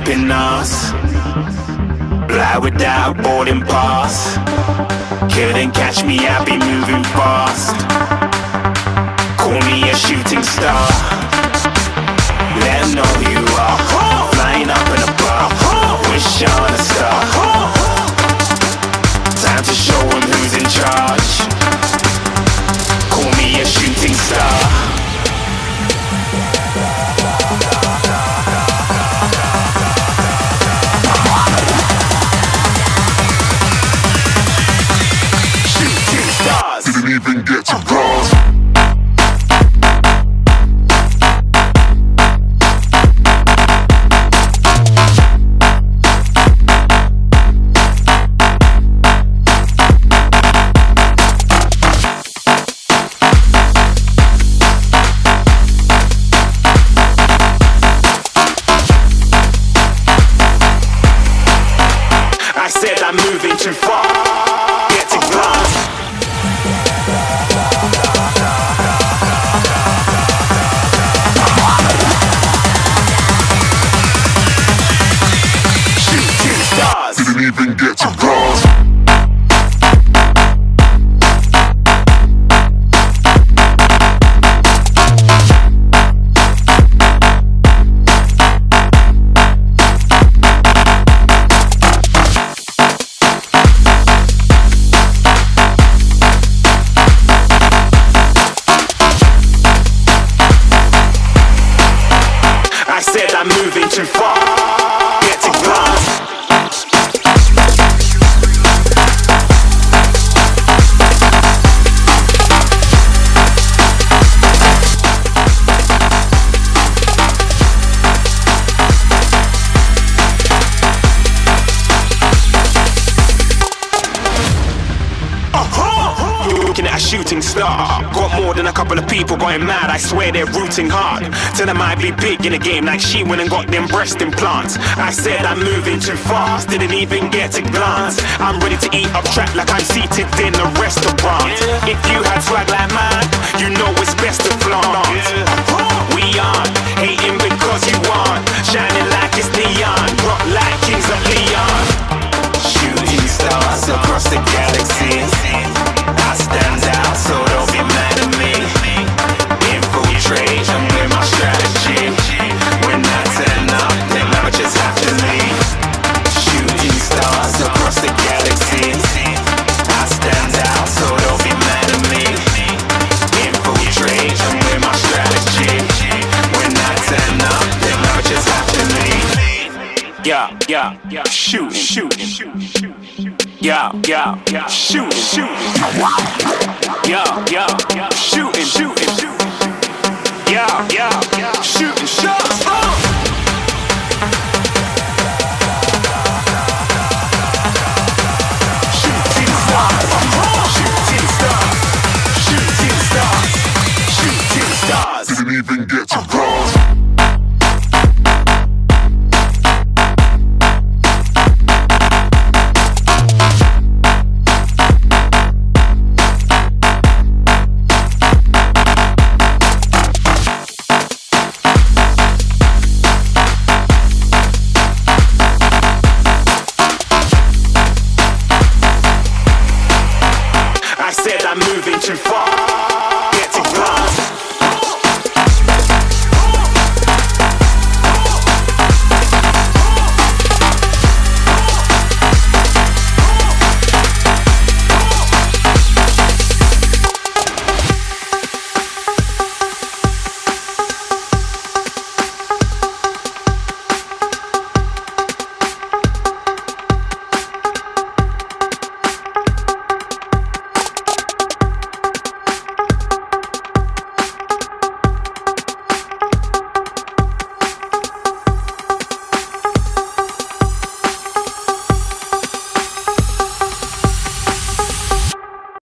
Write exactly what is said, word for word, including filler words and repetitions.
open arms. Fly without boarding pass. Couldn't catch me, I be moving fast. Call me a shooting star. Let 'em know who you are. Flying up in a bar. Wish on a star. Time to show 'em who's in charge. Call me a shooting star. Didn't even get to cross. I said I'm moving too far. Get to glass. Didn't even get to cross. I said I'm moving too far. Get to glass. Looking at a shooting star. Got more than a couple of people going mad, I swear they're rooting hard. Tell them I be big in the game like she went and got them breast implants. I said I'm moving too fast, didn't even get to glance. I'm ready to eat up track like I'm seated in a restaurant. If you had swag like mine, you know it's best to flaunt. We aren't hating because you aren't shining like it's neon, rock like kings of Leon. Shooting stars across the galaxy. I stand out, so don't be mad at me. Infiltrate, I'm with my strategy. When I turn up, then I just have to leave. Shooting stars across the galaxy. I stand out, so don't be mad at me. Infiltrate, I'm with my strategy. When I turn up, then I just have to leave. Yeah, yeah, yeah, shooting, shooting, shooting. Yeah, yeah, yeah, shooting, shooting. Yeah, yeah, yeah, shooting, shooting, shooting. Yeah, yeah, yeah, shooting shots. Oh. Shooting stars, shooting stars, shooting stars, shooting stars. Didn't even get to cross. I said I'm moving too far. Get to glass.